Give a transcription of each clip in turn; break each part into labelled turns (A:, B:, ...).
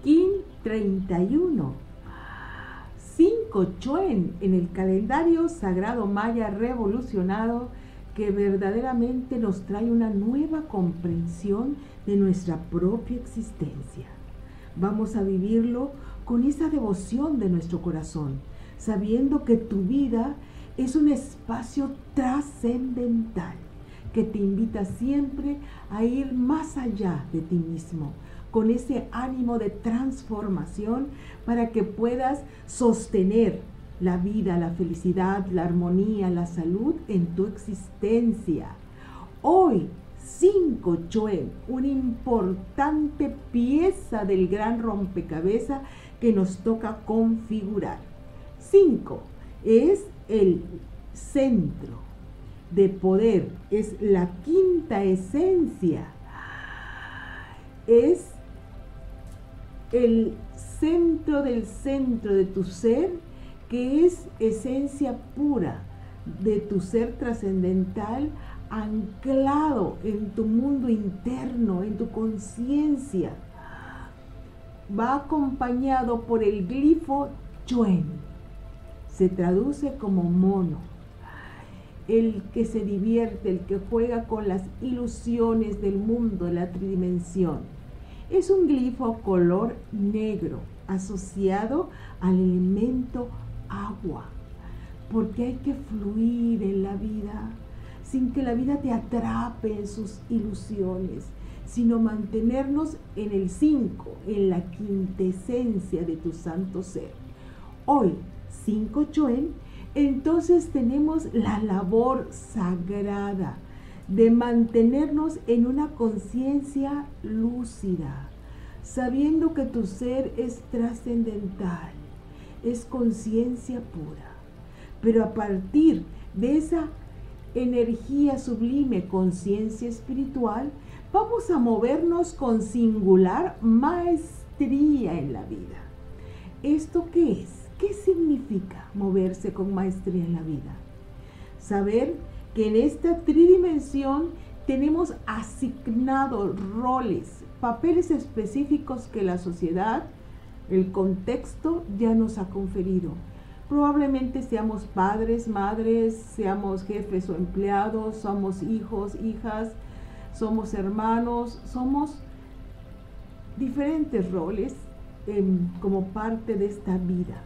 A: Kin 31. 5 Chuen en el calendario sagrado maya revolucionado, que verdaderamente nos trae una nueva comprensión de nuestra propia existencia. Vamos a vivirlo con esa devoción de nuestro corazón, sabiendo que tu vida es un espacio trascendental que te invita siempre a ir más allá de ti mismo, con ese ánimo de transformación para que puedas sostener la vida, la felicidad, la armonía, la salud en tu existencia. Hoy, 5 Chuen, una importante pieza del gran rompecabezas que nos toca configurar. 5 es el centro de poder, es la quinta esencia, es el centro de tu ser, que es esencia pura de tu ser trascendental, anclado en tu mundo interno, en tu conciencia. Va acompañado por el glifo Chuen. Se traduce como mono, el que se divierte, el que juega con las ilusiones del mundo, de la tridimensión. Es un glifo color negro asociado al elemento agua, porque hay que fluir en la vida sin que la vida te atrape en sus ilusiones, sino mantenernos en el 5, en la quintesencia de tu santo ser. Hoy, 5 Chuen, entonces tenemos la labor sagrada de mantenernos en una conciencia lúcida, sabiendo que tu ser es trascendental, es conciencia pura. Pero a partir de esa energía sublime, conciencia espiritual, vamos a movernos con singular maestría en la vida. ¿Esto qué es? ¿Qué significa moverse con maestría en la vida? Saber que en esta tridimensión tenemos asignados roles, papeles específicos que la sociedad, el contexto ya nos ha conferido. Probablemente seamos padres, madres, seamos jefes o empleados, somos hijos, hijas, somos hermanos, somos diferentes roles como parte de esta vida.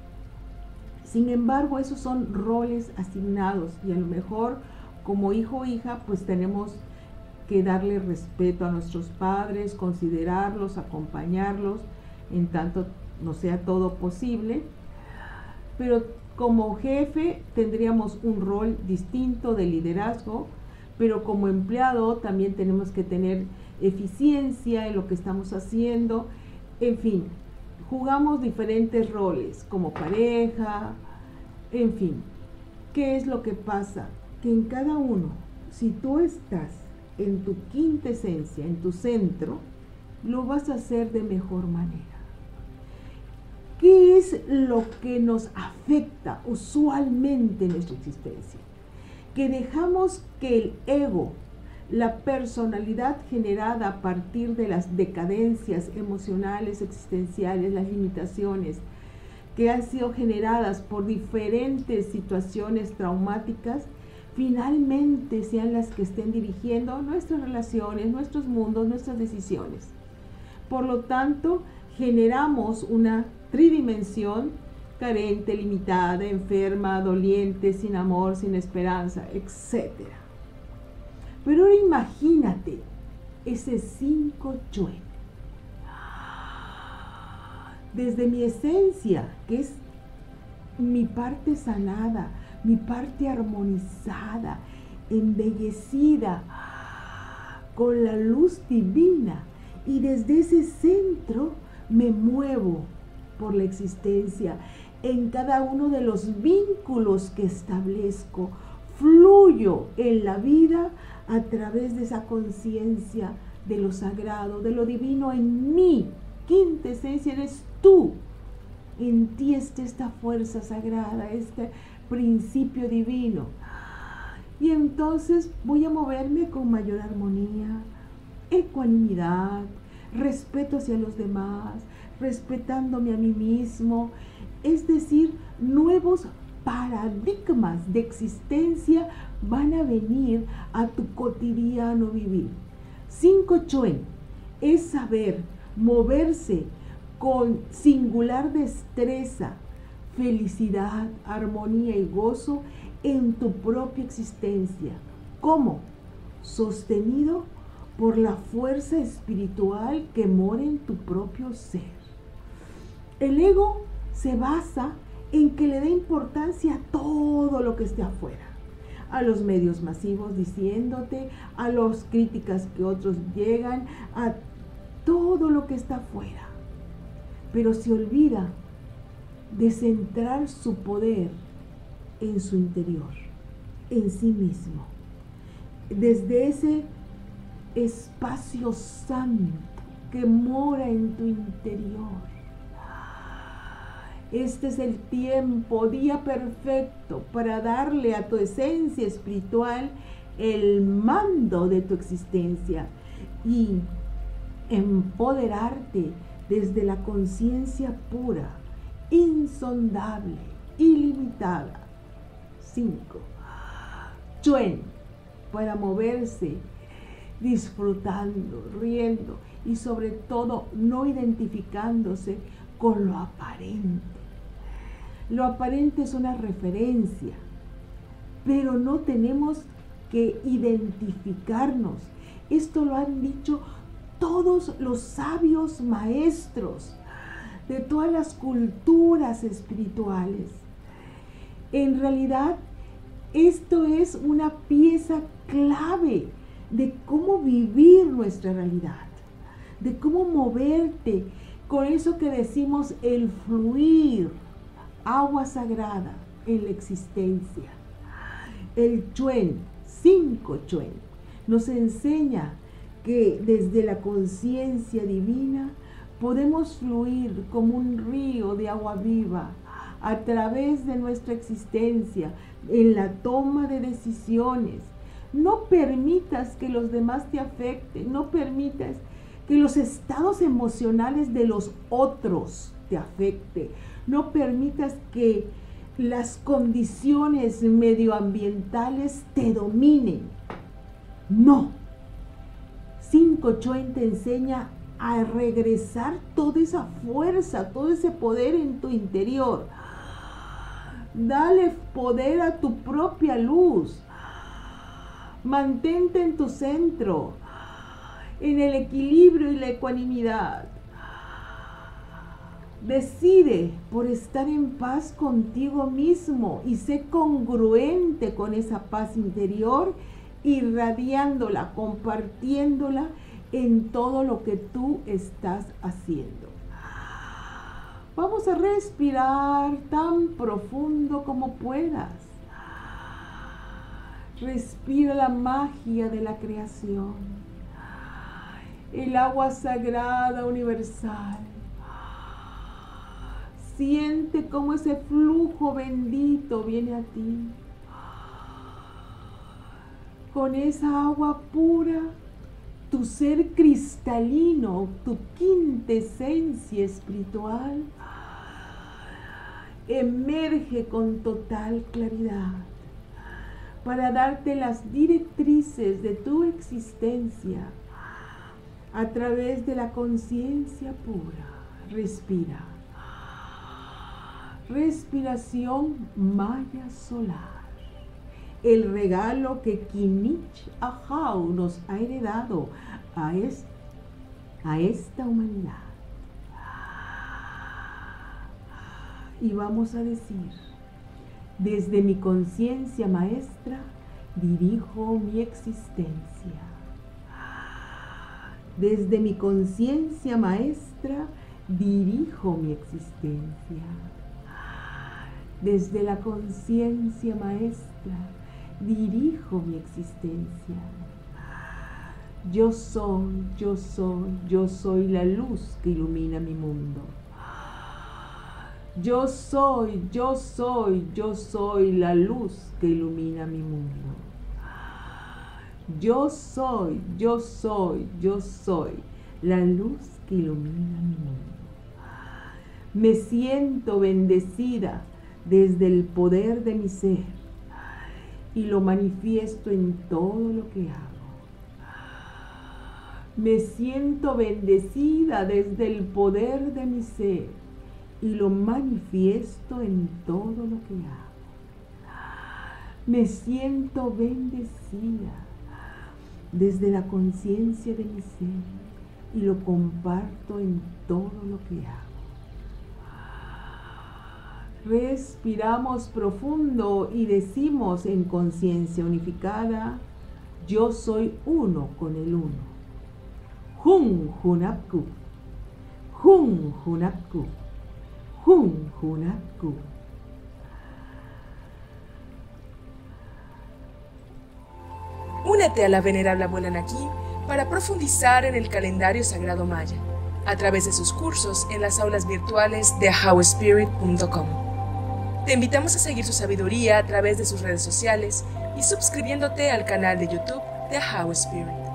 A: Sin embargo, esos son roles asignados y a lo mejor como hijo o hija pues tenemos que darle respeto a nuestros padres, considerarlos, acompañarlos en tanto no sea todo posible. Pero como jefe tendríamos un rol distinto de liderazgo, pero como empleado también tenemos que tener eficiencia en lo que estamos haciendo. En fin, jugamos diferentes roles como pareja, en fin. ¿Qué es lo que pasa? Que en cada uno, si tú estás en tu quinta esencia, en tu centro, lo vas a hacer de mejor manera. ¿Qué es lo que nos afecta usualmente en nuestra existencia? Que dejamos que el ego, la personalidad generada a partir de las decadencias emocionales, existenciales, las limitaciones que han sido generadas por diferentes situaciones traumáticas, finalmente sean las que estén dirigiendo nuestras relaciones, nuestros mundos, nuestras decisiones. Por lo tanto, generamos una tridimensión carente, limitada, enferma, doliente, sin amor, sin esperanza, etc. Pero ahora imagínate ese 5 Chuen. Desde mi esencia, que es mi parte sanada, mi parte armonizada, embellecida con la luz divina, y desde ese centro me muevo por la existencia, en cada uno de los vínculos que establezco, fluyo en la vida a través de esa conciencia de lo sagrado, de lo divino en mí. Quinta esencia eres tú. En ti está esta fuerza sagrada, este principio divino. Y entonces voy a moverme con mayor armonía, ecuanimidad, respeto hacia los demás, respetándome a mí mismo, es decir, nuevos paradigmas de existencia van a venir a tu cotidiano vivir. 5 Chuen es saber moverse con singular destreza, felicidad, armonía y gozo en tu propia existencia. ¿Cómo? Sostenido por la fuerza espiritual que mora en tu propio ser. El ego se basa en que le dé importancia a todo lo que esté afuera, a los medios masivos diciéndote, a las críticas que otros llegan, a todo lo que está afuera. Pero se olvida de centrar su poder en su interior, en sí mismo, desde ese espacio santo que mora en tu interior. Este es el tiempo, día perfecto para darle a tu esencia espiritual el mando de tu existencia y empoderarte desde la conciencia pura, insondable, ilimitada. 5 Chuen, para moverse, disfrutando, riendo y sobre todo no identificándose con lo aparente. Lo aparente es una referencia, pero no tenemos que identificarnos. Esto lo han dicho todos los sabios maestros de todas las culturas espirituales. En realidad, esto es una pieza clave de cómo vivir nuestra realidad, de cómo moverte con eso que decimos el fluir, agua sagrada en la existencia. El Chuen, 5 Chuen, nos enseña que desde la conciencia divina podemos fluir como un río de agua viva a través de nuestra existencia en la toma de decisiones. No permitas que los demás te afecten, no permitas que los estados emocionales de los otros te afecten, no permitas que las condiciones medioambientales te dominen. No. 5 Chuen te enseña a regresar toda esa fuerza, todo ese poder en tu interior. Dale poder a tu propia luz. Mantente en tu centro, en el equilibrio y la ecuanimidad. Decide por estar en paz contigo mismo y sé congruente con esa paz interior, irradiándola, compartiéndola en todo lo que tú estás haciendo. Vamos a respirar tan profundo como puedas. Respira la magia de la creación, el agua sagrada universal. Siente cómo ese flujo bendito viene a ti. Con esa agua pura, tu ser cristalino, tu quintesencia espiritual, emerge con total claridad para darte las directrices de tu existencia a través de la conciencia pura. Respira. Respiración maya solar. El regalo que Kinich Ahau nos ha heredado a esta humanidad. Y vamos a decir, desde mi conciencia maestra, dirijo mi existencia. Desde mi conciencia maestra, dirijo mi existencia. Desde la conciencia maestra, dirijo mi existencia. Yo soy, yo soy, yo soy la luz que ilumina mi mundo. Yo soy, yo soy, yo soy la luz que ilumina mi mundo. Yo soy, yo soy, yo soy la luz que ilumina mi mundo. Me siento bendecida desde el poder de mi ser y lo manifiesto en todo lo que hago. Me siento bendecida desde el poder de mi ser y lo manifiesto en todo lo que hago. Me siento bendecida desde la conciencia de mi ser y lo comparto en todo lo que hago. Respiramos profundo y decimos en conciencia unificada: yo soy uno con el uno. Hun Hunapku, Hun Hunapku, Hun Hunapku.
B: Únete a la venerable abuela Naki para profundizar en el calendario sagrado maya a través de sus cursos en las aulas virtuales de ahauspirit.com. Te invitamos a seguir su sabiduría a través de sus redes sociales y suscribiéndote al canal de YouTube de Ahau Spirit.